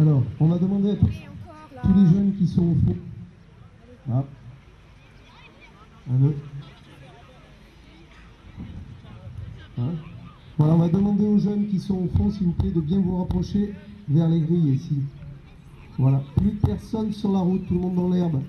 Alors, on va demander à tous les jeunes qui sont au fond. Ah. Un, deux. Hein? Voilà, on va demander aux jeunes qui sont au fond, s'il vous plaît, de bien vous rapprocher vers les grilles ici. Voilà, plus personne sur la route, tout le monde dans l'herbe.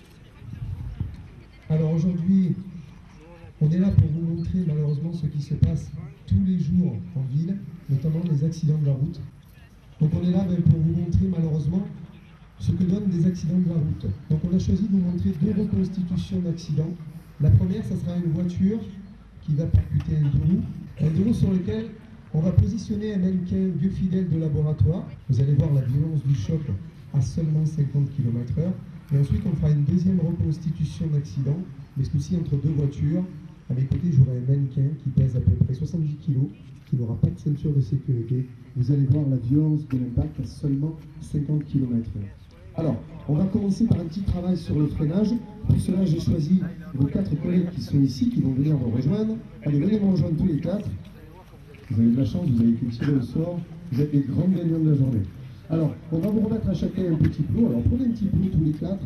Alors aujourd'hui, on est là pour vous montrer malheureusement ce qui se passe tous les jours en ville, notamment les accidents de la route. Donc on est là pour vous montrer malheureusement ce que donnent des accidents de la route. Donc on a choisi de vous montrer deux reconstitutions d'accidents. La première, ça sera une voiture qui va percuter un deux roues sur lequel on va positionner un mannequin biofidèle de laboratoire. Vous allez voir la violence du choc à seulement 50 km/h. Et ensuite, on fera une deuxième reconstitution d'accident, mais ceci entre deux voitures. À mes côtés, j'aurai un mannequin qui pèse à peu près 70 kg, qui n'aura pas de ceinture de sécurité. Vous allez voir la violence de l'impact à seulement 50 km/h. Alors, on va commencer par un petit travail sur le freinage. Pour cela, j'ai choisi vos 4 collègues qui sont ici, qui vont venir me rejoindre. Allez, venez me rejoindre tous les 4. Vous avez de la chance, vous avez été tirés au sort. Vous êtes les grands gagnants de la journée. Alors, on va vous remettre à chacun un petit plot. Alors, prenez un petit plot tous les 4.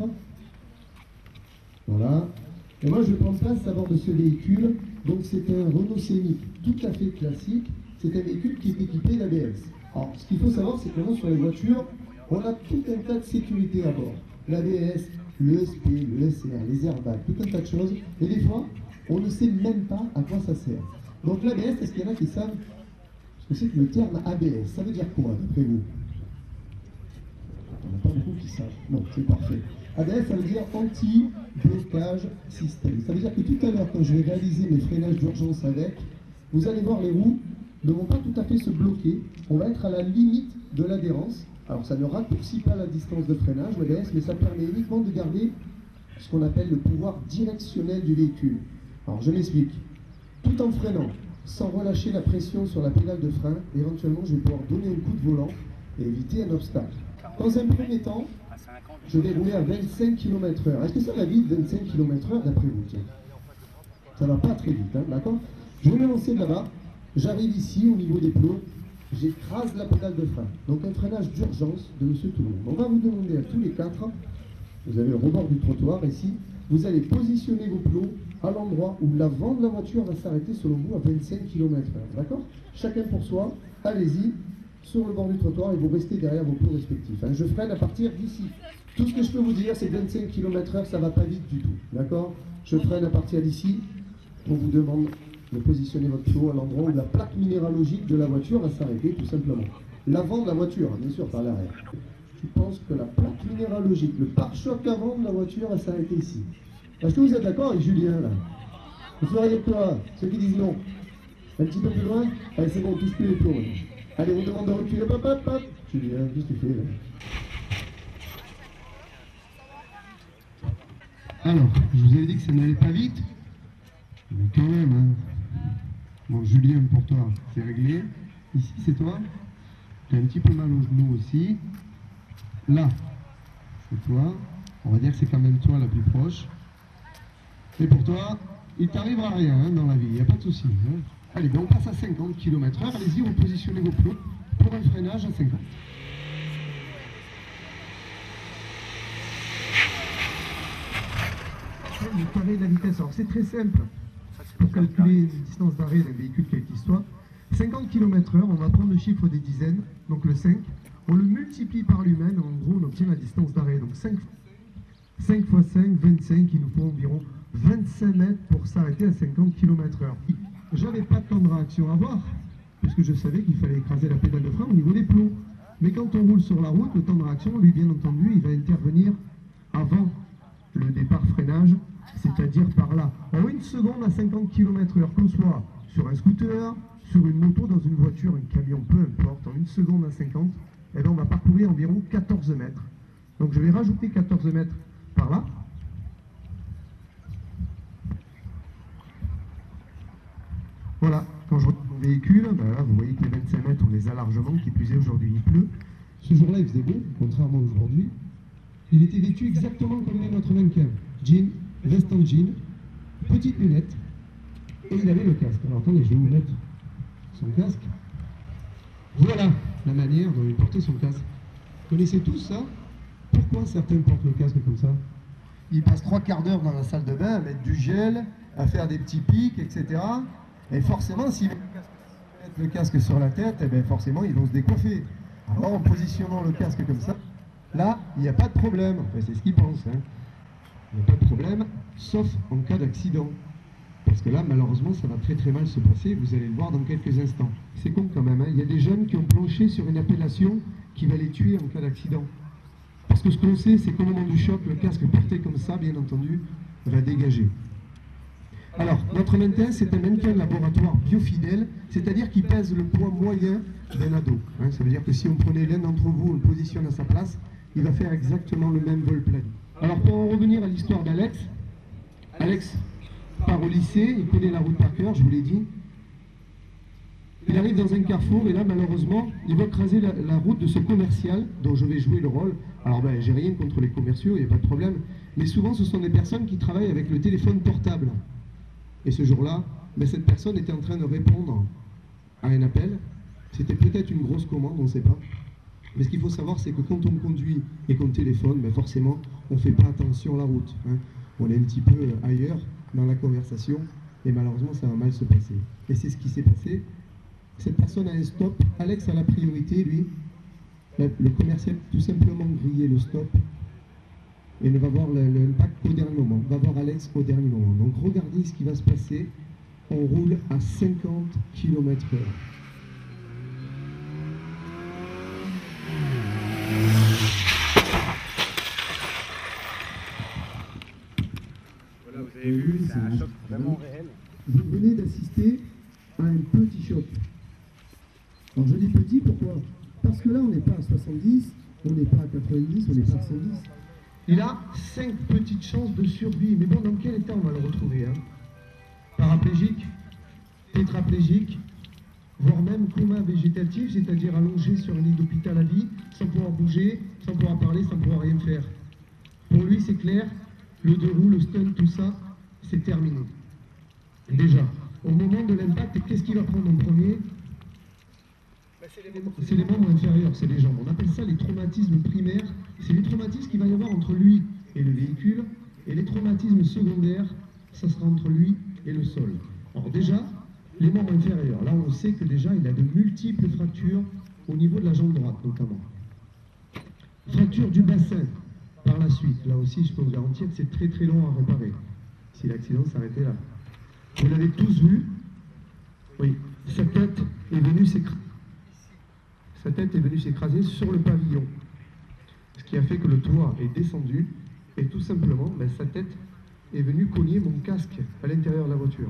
Voilà. Et moi, je prends place à bord de ce véhicule. Donc, c'est un Renault Scénic tout à fait classique. C'est un véhicule qui est équipé d'ABS. Alors, ce qu'il faut savoir, c'est que maintenant, sur les voitures, on a tout un tas de sécurité à bord. L'ABS, le ESP, le SR, les airbags, tout un tas de choses. Et des fois, on ne sait même pas à quoi ça sert. Donc l'ABS, est-ce qu'il y en a qui savent ce que c'est que le terme ABS? Ça veut dire quoi, d'après vous? Il n'y en a pas beaucoup qui savent. Non, c'est parfait. ABS, ça veut dire anti-blocage système. Ça veut dire que tout à l'heure, quand je vais réaliser mes freinages d'urgence avec, vous allez voir les roues ne vont pas tout à fait se bloquer. On va être à la limite de l'adhérence. Alors ça ne raccourcit pas la distance de freinage, l'ABS, mais ça permet uniquement de garder ce qu'on appelle le pouvoir directionnel du véhicule. Alors je m'explique. Tout en freinant, sans relâcher la pression sur la pédale de frein, éventuellement je vais pouvoir donner un coup de volant et éviter un obstacle. Dans un premier temps, je vais rouler à 25 km/h. Est-ce que ça va vite, 25 km/h d'après vous? Ça ne va pas très vite, hein, d'accord? Je vais me lancer de là-bas, j'arrive ici au niveau des plots, j'écrase la pédale de frein. Donc un freinage d'urgence de monsieur tout le monde. On va vous demander à tous les 4, vous avez le rebord du trottoir ici, vous allez positionner vos plots à l'endroit où l'avant de la voiture va s'arrêter selon vous à 25 km/h. D'accord? Chacun pour soi, allez-y, sur le bord du trottoir et vous restez derrière vos plots respectifs. Hein. Je freine à partir d'ici. Tout ce que je peux vous dire, c'est que 25 km/h, ça ne va pas vite du tout. D'accord? Je freine à partir d'ici. On vous demande de positionner votre plot à l'endroit où la plaque minéralogique de la voiture va s'arrêter, tout simplement. L'avant de la voiture, bien sûr, par l'arrière. Je pense que la plaque minéralogique, le pare-choc avant de la voiture va s'arrêter ici. Est-ce que vous êtes d'accord avec Julien, là? Vous feriez quoi? Ceux qui disent non. Un petit peu plus loin? Allez, c'est bon, on touche plus les plots. Allez, on demande de reculer. Hop, hop, hop. Julien, qu'est-ce que tu fais, là? Alors, je vous avais dit que ça n'allait pas vite. Mais quand même, hein. Bon, Julien, pour toi, c'est réglé. Ici, c'est toi. Tu as un petit peu mal au genou aussi. Là, c'est toi. On va dire que c'est quand même toi la plus proche. Et pour toi, il t'arrivera rien hein, dans la vie, il n'y a pas de souci. Hein. Allez, ben on passe à 50 km/h. Allez-y, vous positionnez vos plots pour un freinage à 50. Le carré de la vitesse, alors c'est très simple. Pour calculer les distances d'arrêt d'un véhicule quel qu'il soit, 50 km/h, on va prendre le chiffre des dizaines, donc le 5, on le multiplie par l'humain, en gros on obtient la distance d'arrêt. Donc 5 x 5, 25, il nous faut environ 25 mètres pour s'arrêter à 50 km/h. J'avais pas de temps de réaction à avoir, puisque je savais qu'il fallait écraser la pédale de frein au niveau des plots. Mais quand on roule sur la route, le temps de réaction, lui bien entendu, il va intervenir avant le départ freinage, c'est-à-dire par là. En 1 seconde à 50 km/h, qu'on soit sur un scooter, sur une moto, dans une voiture, un camion, peu importe, en 1 seconde à 50, eh bien on va parcourir environ 14 mètres. Donc je vais rajouter 14 mètres par là. Voilà, quand je regarde mon véhicule, ben là, vous voyez que les 25 mètres, on les a largement, qui plus est aujourd'hui il pleut. Ce jour-là, il faisait beau, contrairement à aujourd'hui. Il était vêtu exactement comme est notre mannequin. Jean, veste en jean, petites lunettes, et il avait le casque. Alors attendez, je vais vous mettre son casque. Voilà la manière dont il portait son casque. Vous connaissez tous ça? Pourquoi certains portent le casque comme ça? Ils passent 3/4 d'heure dans la salle de bain à mettre du gel, à faire des petits pics, etc. Et forcément, s'ils mettent le casque sur la tête, eh bien forcément, ils vont se décoiffer. Alors, en positionnant le casque comme ça, là, il n'y a pas de problème. Enfin, c'est ce qu'ils pensent. Hein. Il n'y a pas de problème, sauf en cas d'accident. Parce que là, malheureusement, ça va très très mal se passer. Vous allez le voir dans quelques instants. C'est con quand même. Hein. Il y a des jeunes qui ont planché sur une appellation qui va les tuer en cas d'accident. Parce que ce que l'on sait, c'est qu'au moment du choc, le casque porté comme ça, bien entendu, va dégager. Alors, notre maintien, c'est un maintien laboratoire biofidèle, c'est-à-dire qu'il pèse le poids moyen d'un ado. Hein, ça veut dire que si on prenait l'un d'entre vous, on le positionne à sa place, il va faire exactement le même vol plane. Alors, pour en revenir à l'histoire d'Alex, Alex part au lycée, il connaît la route par cœur, je vous l'ai dit. Il arrive dans un carrefour et là, malheureusement, il va craser la route de ce commercial dont je vais jouer le rôle. Alors, ben, j'ai rien contre les commerciaux, il n'y a pas de problème. Mais souvent, ce sont des personnes qui travaillent avec le téléphone portable. Et ce jour-là, ben, cette personne était en train de répondre à un appel. C'était peut-être une grosse commande, on ne sait pas. Mais ce qu'il faut savoir, c'est que quand on conduit et qu'on téléphone, ben forcément, on ne fait pas attention à la route. Hein. On est un petit peu ailleurs dans la conversation et malheureusement, ça va mal se passer. Et c'est ce qui s'est passé. Cette personne a un stop. Alex a la priorité, lui. Le commercial tout simplement grillé le stop et ne va voir l'impact qu'au dernier moment. Va voir Alex au dernier moment. Donc regardez ce qui va se passer. On roule à 50 km/h. Voilà, vous avez vu, c'est un choc vraiment réel. Vous venez d'assister à un petit choc. Alors je dis petit, pourquoi? Parce que là, on n'est pas à 70, on n'est pas à 90, on n'est pas à 110. Il a 5 petites chances de survie. Mais bon, dans quel état on va le retrouver hein? Paraplégique, tétraplégique, voire même coma végétatif, c'est-à-dire allongé sur un lit d'hôpital à vie, sans pouvoir bouger, sans pouvoir parler, sans pouvoir rien faire. Pour lui, c'est clair, le deux roues, le stun, tout ça, c'est terminé. Déjà, au moment de l'impact, qu'est-ce qu'il va prendre en premier? C'est les membres inférieurs, c'est les jambes. On appelle ça les traumatismes primaires. C'est les traumatismes qu'il va y avoir entre lui et le véhicule. Et les traumatismes secondaires, ça sera entre lui et le sol. Alors déjà, les membres inférieurs. Là, on sait que déjà, il a de multiples fractures au niveau de la jambe droite, notamment. Fracture du bassin, par la suite. Là aussi, je peux vous garantir que c'est très très long à réparer. Si l'accident s'arrêtait là. Vous l'avez tous vu. Oui, sa tête est venue s'écraser. Sa tête est venue s'écraser sur le pavillon. Ce qui a fait que le toit est descendu et tout simplement, ben, sa tête est venue cogner mon casque à l'intérieur de la voiture.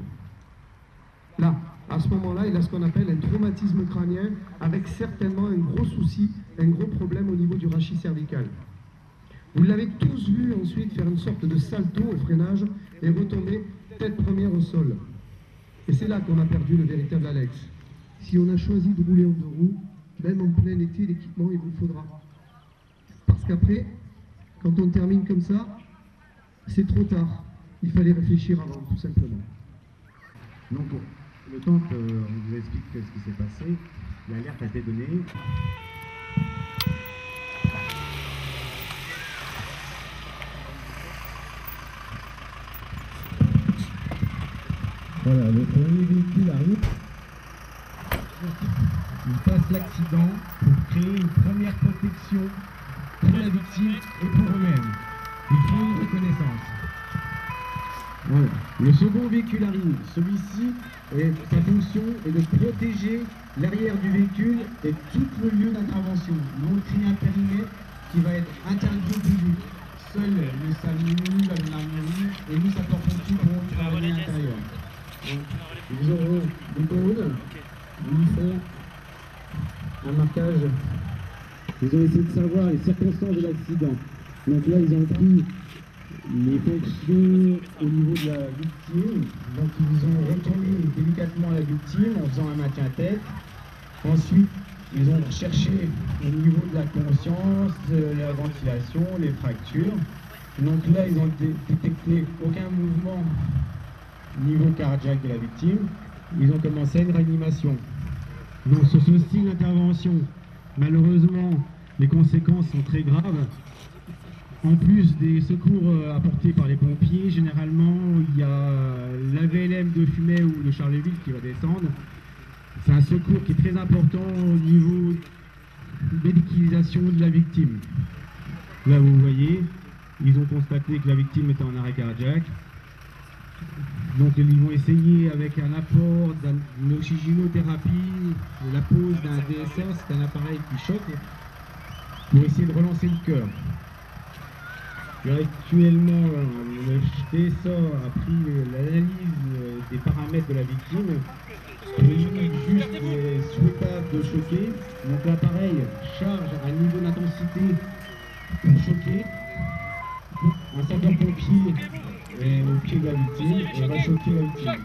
Là, à ce moment-là, il a ce qu'on appelle un traumatisme crânien avec certainement un gros souci, un gros problème au niveau du rachis cervical. Vous l'avez tous vu ensuite faire une sorte de salto au freinage et retomber tête première au sol. Et c'est là qu'on a perdu le véritable Alex. Si on a choisi de rouler en deux roues, même en plein été, l'équipement, il vous faudra. Parce qu'après, quand on termine comme ça, c'est trop tard. Il fallait réfléchir avant, tout simplement. Donc, le temps qu'on vous explique ce qui s'est passé, l'alerte a été donnée. Voilà, le premier véhicule arrive. Il passe l'accident pour créer une première protection pour la victime et pour eux-mêmes. Il faut une reconnaissance. Voilà. Le second véhicule arrive. Celui-ci, sa fonction est de protéger l'arrière du véhicule et tout le lieu d'intervention. Nous, on crée un périmètre qui va être interdit au public. Seul le SAMU, la gendarmerie et nous, sapeurs-pompiers, pourront travailler à l'intérieur. Ils auront des cônes, où ils font un marquage. Ils ont essayé de savoir les circonstances de l'accident. Donc là, ils ont pris les fonctions au niveau de la victime. Donc ils ont retourné délicatement la victime en faisant un maintien à tête. Ensuite, ils ont cherché au niveau de la conscience, la ventilation, les fractures. Donc là, ils ont détecté aucun mouvement niveau cardiaque de la victime. Ils ont commencé une réanimation. Donc sur ce style d'intervention, malheureusement, les conséquences sont très graves. En plus des secours apportés par les pompiers, généralement il y a la VLM de Fumay ou de Charleville qui va descendre. C'est un secours qui est très important au niveau médicalisation de la victime. Là vous voyez, ils ont constaté que la victime était en arrêt cardiaque. Donc ils vont essayer avec un apport d'une oxygénothérapie, la pose d'un DSA, c'est un appareil qui choque, pour essayer de relancer le cœur. Actuellement, le DSA a pris l'analyse des paramètres de la victime. Il est juste souhaitable de choquer. Donc l'appareil charge à niveau d'intensité pour choquer. Un sapeur-pompier est au pied de la victime et va choquer la victime.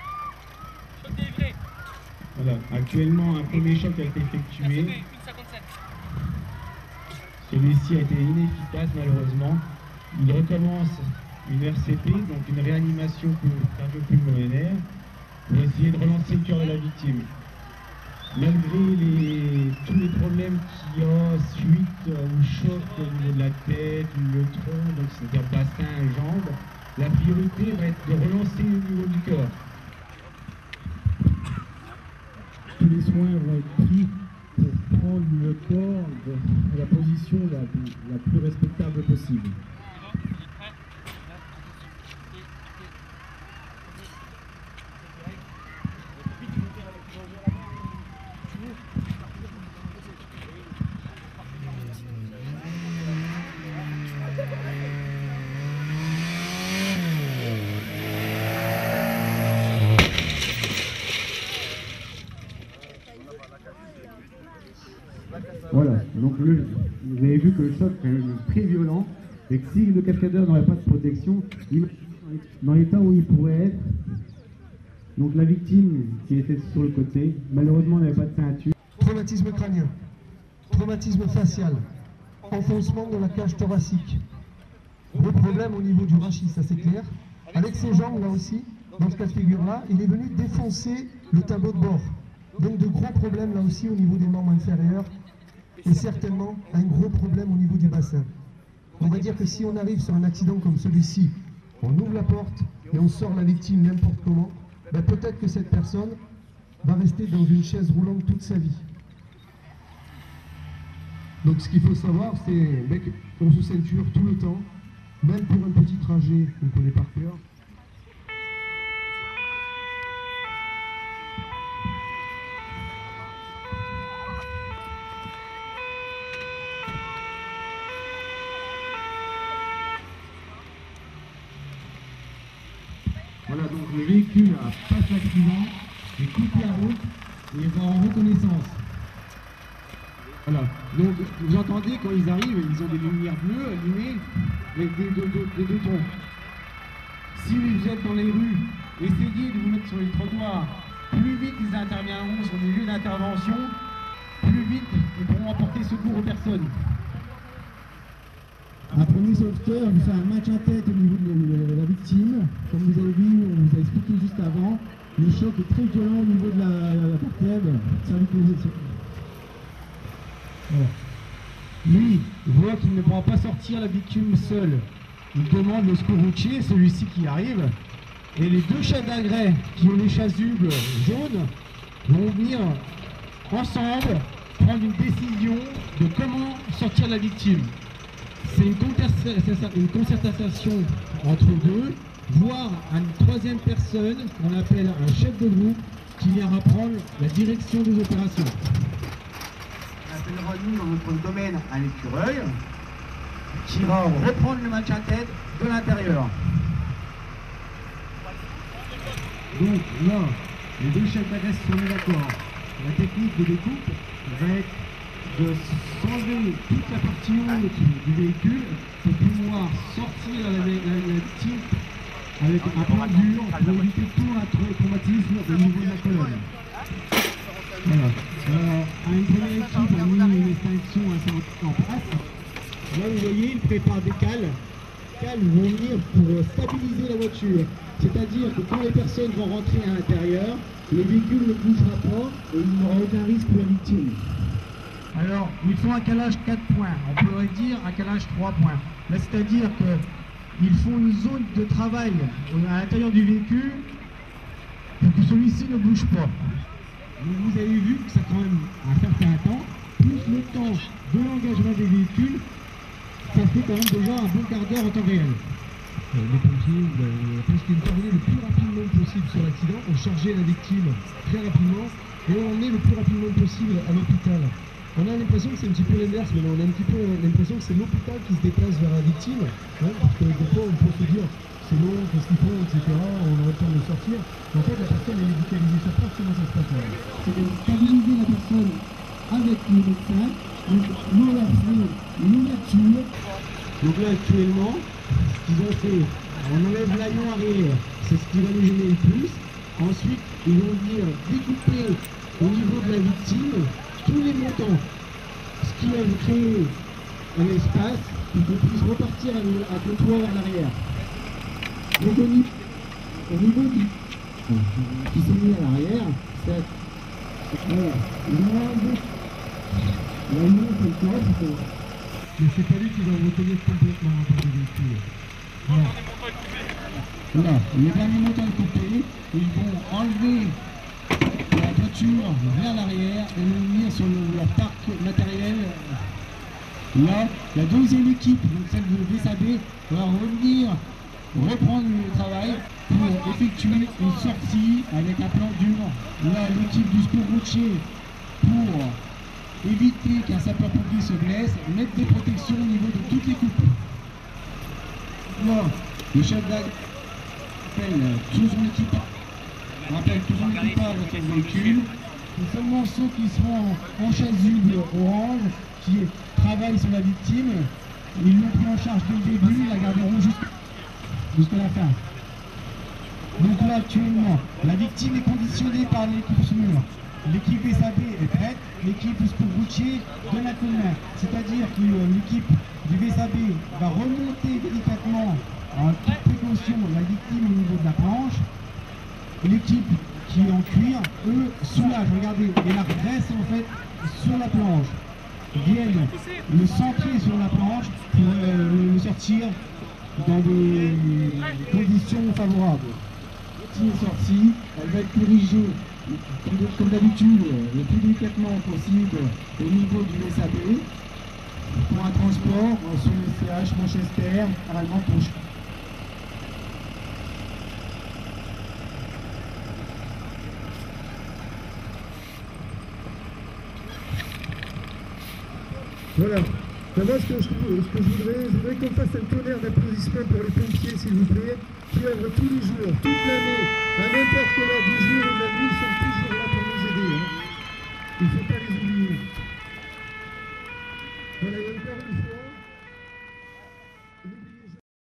Voilà, actuellement un premier choc a été effectué. Celui-ci a été inefficace malheureusement. Il recommence une RCP, donc une réanimation cardio-pulmonaire, pour essayer de relancer le cœur de la victime. Malgré tous les problèmes qu'il y a suite au choc au niveau de la tête, le tronc, donc c'est-à-dire bassin et jambes, la priorité va être de relancer au niveau du cœur. Tous les soins vont être pris pour prendre le corps à la position la plus respectable possible. Voilà, donc vous avez vu que le choc est très violent et que si le cascadeur n'aurait pas de protection, dans l'état où il pourrait être, donc la victime qui était sur le côté, malheureusement n'avait pas de ceinture. Traumatisme crânien, traumatisme facial, enfoncement de la cage thoracique. Gros problème au niveau du rachis, ça c'est clair. Avec ses jambes là aussi, dans ce cas de figure là, il est venu défoncer le tableau de bord. Donc de gros problèmes là aussi au niveau des membres inférieurs. Et certainement un gros problème au niveau du bassin. On va dire que si on arrive sur un accident comme celui-ci, on ouvre la porte et on sort la victime n'importe comment, ben peut-être que cette personne va rester dans une chaise roulante toute sa vie. Donc ce qu'il faut savoir, c'est qu'on se ceinture tout le temps, même pour un petit trajet qu'on connaît par cœur. Voilà, donc le véhicule passe l'accident, et coupe la route et va en reconnaissance. Voilà, donc vous entendez quand ils arrivent, ils ont des lumières bleues allumées avec des deux tons. Si vous êtes dans les rues, essayez de vous mettre sur les trottoirs. Plus vite ils interviendront sur des lieux d'intervention, plus vite ils pourront apporter secours aux personnes. Un premier sauveteur vous fait un match en tête au niveau de la victime. Comme vous avez vu, on vous a expliqué juste avant, le choc est très violent au niveau de la vertèbre cervicale. Voilà. Lui, voit qu'il ne pourra pas sortir la victime seule. Il demande le secours routier, celui-ci qui arrive. Et les deux chefs d'agrès qui ont les chasubles jaunes vont venir ensemble prendre une décision de comment sortir la victime. C'est une concertation entre deux, voire une troisième personne qu'on appelle un chef de groupe qui viendra prendre la direction des opérations. On appellera nous dans notre domaine un écureuil qui va reprendre le match à tête de l'intérieur. Donc là, les deux chefs d'agresse sont d'accord. La technique de découpe va être de s'enlever toute la partie haute du véhicule pour pouvoir sortir la victime avec un plan dur pour éviter tout un traumatisme au niveau de la colonne. Voilà. Une première équipe a mis une extinction en place. Là vous voyez, ils préparent des cales. Les cales vont venir pour stabiliser la voiture. C'est-à-dire que quand les personnes vont rentrer à l'intérieur, le véhicule ne bougera pas et il n'y aura aucun risque pour la victime. Alors, ils font un calage 4 points, on pourrait dire un calage 3 points. Là, c'est-à-dire qu'ils font une zone de travail à l'intérieur du véhicule pour que celui-ci ne bouge pas. Donc vous avez vu que ça prend même un certain temps, plus le temps de l'engagement des véhicules, ça fait quand même déjà un bon quart d'heure en temps réel. Les pompiers ont intervenu le plus rapidement possible sur l'accident, ont chargé la victime très rapidement et ont emmené le plus rapidement possible à l'hôpital. On a l'impression que c'est un petit peu l'inverse, mais on a un petit peu l'impression que c'est l'hôpital qui se déplace vers la victime, hein, parce que des fois on peut se dire c'est long, qu'est-ce qu'ils font, etc. On aurait le temps de le sortir. Mais en fait, la personne est médicalisée sur place, comment ça se passe là? C'est de stabiliser la personne avec le médecin, donc nous on a fait une ouverture. Donc là actuellement, ce qu'ils ont fait, on enlève l'aileron arrière, c'est ce qui va nous gêner le plus. Ensuite, ils vont venir découper au niveau de la victime tous les montants, ce qui va créer un espace pour qu'on puisse repartir à deux toits vers l'arrière. Donc au niveau qui s'est mis à l'arrière, c'est voilà, c'est le corps. Mais c'est pas lui qui va retenir complètement dans le véhicule. Voilà, les derniers montants coupés, ils vont enlever la voiture vers l'arrière et venir sur leur parc matériel. Là, la deuxième équipe, donc celle de VSAB, va revenir reprendre le travail pour effectuer une sortie avec un plan dur. Là, l'équipe du secours routier pour éviter qu'un sapeur-pompier se blesse, mettre des protections au niveau de toutes les coupes. Là, le chef appelle tout son équipage à son véhicule. C'est seulement ceux qui seront en chasuble orange, qui travaillent sur la victime, ils l'ont pris en charge dès le début, ils la garderont jusqu'à la fin. Donc là actuellement, la victime est conditionnée par l'équipe SMUR. L'équipe VSAB est prête, l'équipe du secours routier donne un coup de main. C'est-à-dire que l'équipe du VSAB va remonter délicatement en toute précaution la victime au niveau de la planche. L'équipe qui est en cuir, eux, soulagent, regardez, et la reste en fait sur la planche. Viennent le centrer sur la planche pour le sortir dans des conditions favorables. Si elle est sortie, elle va être dirigée, comme d'habitude, le plus délicatement possible au niveau du VSAB pour un transport sur le CH Manchester à l'Allemand Touche. Voilà. Maintenant, ce que je voudrais qu'on fasse un tonnerre d'applaudissements pour les pompiers, s'il vous plaît, qui œuvrent tous les jours, toute l'année, à n'importe quelle heure du jour ou de la nuit, ils sont toujours là pour nous aider. Hein. Il ne faut pas les oublier. Voilà, et encore une fois.